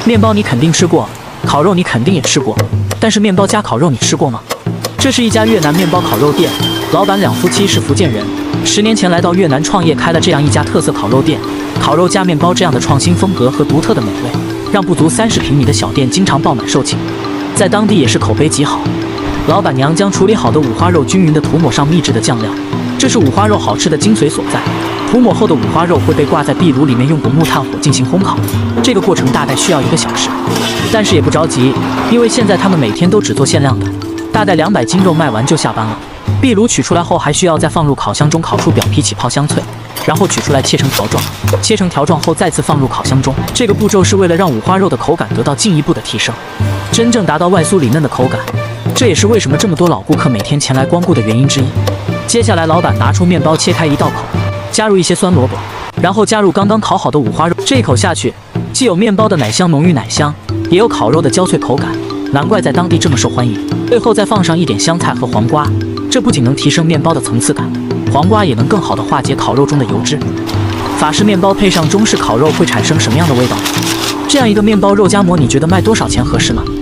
面包你肯定吃过，烤肉你肯定也吃过，但是面包加烤肉你吃过吗？这是一家越南面包烤肉店，老板两夫妻是福建人，10年前来到越南创业，开了这样一家特色烤肉店。烤肉加面包这样的创新风格和独特的美味，让不足30平米的小店经常爆满售罄，在当地也是口碑极好。老板娘将处理好的五花肉均匀地涂抹上秘制的酱料，这是五花肉好吃的精髓所在。涂抹后的五花肉会被挂在壁炉里面，用滚木炭火进行烘烤，这个过程大概需要1个小时。但是也不着急，因为现在他们每天都只做限量的，大概200斤肉卖完就下班了。壁炉取出来后，还需要再放入烤箱中烤出表皮起泡香脆，然后取出来切成条状，切成条状后再次放入烤箱中。这个步骤是为了让五花肉的口感得到进一步的提升，真正达到外酥里嫩的口感。这也是为什么这么多老顾客每天前来光顾的原因之一。接下来，老板拿出面包切开1道口，加入一些酸萝卜，然后加入刚刚烤好的五花肉。这一口下去，既有面包的奶香浓郁奶香，也有烤肉的焦脆口感，难怪在当地这么受欢迎。最后再放上一点香菜和黄瓜，这不仅能提升面包的层次感，黄瓜也能更好的化解烤肉中的油脂。法式面包配上中式烤肉会产生什么样的味道？这样一个面包肉夹馍，你觉得卖多少钱合适呢？